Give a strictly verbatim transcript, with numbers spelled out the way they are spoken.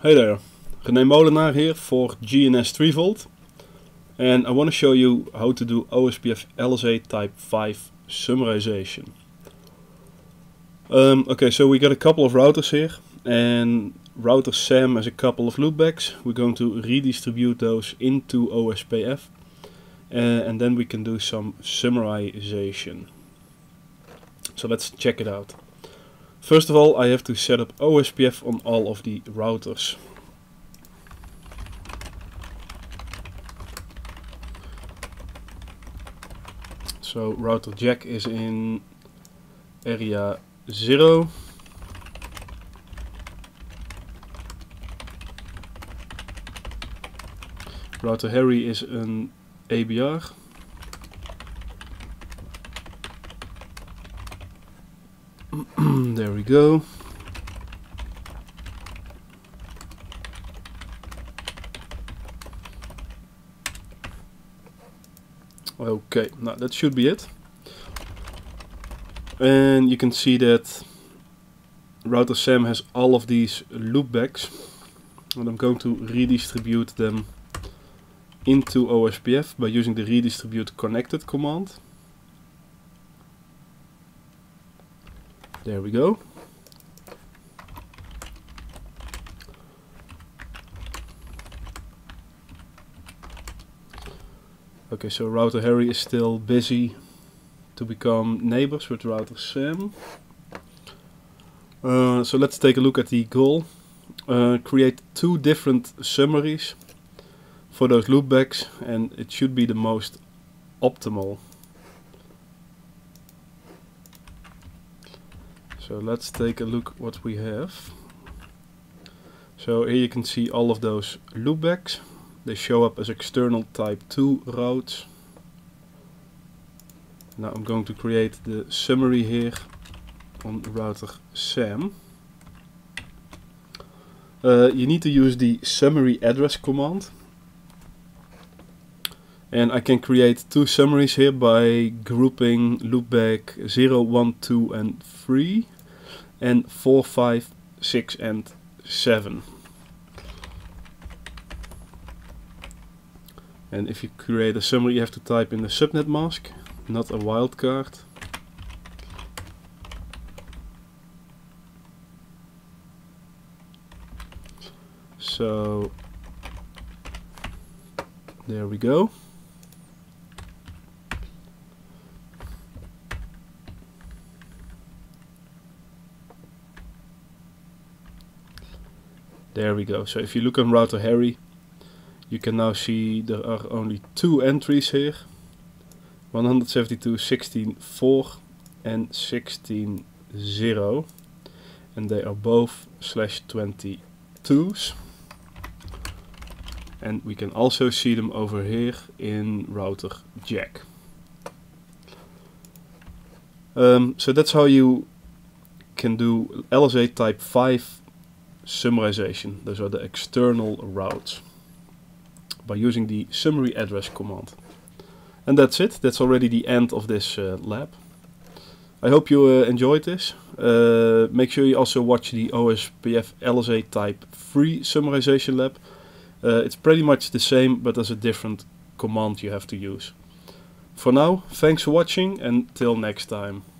Hey there, René Molenaar here for G N S three volt, and I want to show you how to do O S P F L S A Type five summarization. Um, okay, so we got a couple of routers here, and router SAM has a couple of loopbacks. We're going to redistribute those into O S P F, uh, and then we can do some summarization. So let's check it out. First of all, I have to set up O S P F on all of the routers. So router Jack is in area zero. Router Harry is an A B R. There we go. Okay, now that should be it. And you can see that router SAM has all of these loopbacks, and I'm going to redistribute them into O S P F by using the redistribute connected command. There we go. Okay, so router Harry is still busy to become neighbors with router SAM. Uh, so let's take a look at the goal. Uh, create two different summaries for those loopbacks, and it should be the most optimal. So let's take a look what we have. So here you can see all of those loopbacks. They show up as external type two routes. Now I'm going to create the summary here on router SAM. Uh, you need to use the summary address command. And I can create two summaries here by grouping loopback zero, one, two and three and four, five, six and seven. And if you create a summary, you have to type in the subnet mask, not a wildcard. So there we go. There we go. So if you look on router Harry, you can now see there are only two entries here, one seventy-two dot sixteen dot four and sixteen dot zero, and they are both slash twenty-twos. And we can also see them over here in router Jack. Um, so that's how you can do L S A type five summarization. Those are the external routes by using the summary address command. And that's it. That's already the end of this uh, lab. I hope you uh, enjoyed this. Uh, make sure you also watch the O S P F L S A type three summarization lab. Uh, it's pretty much the same, but there's a different command you have to use. For now, thanks for watching and till next time.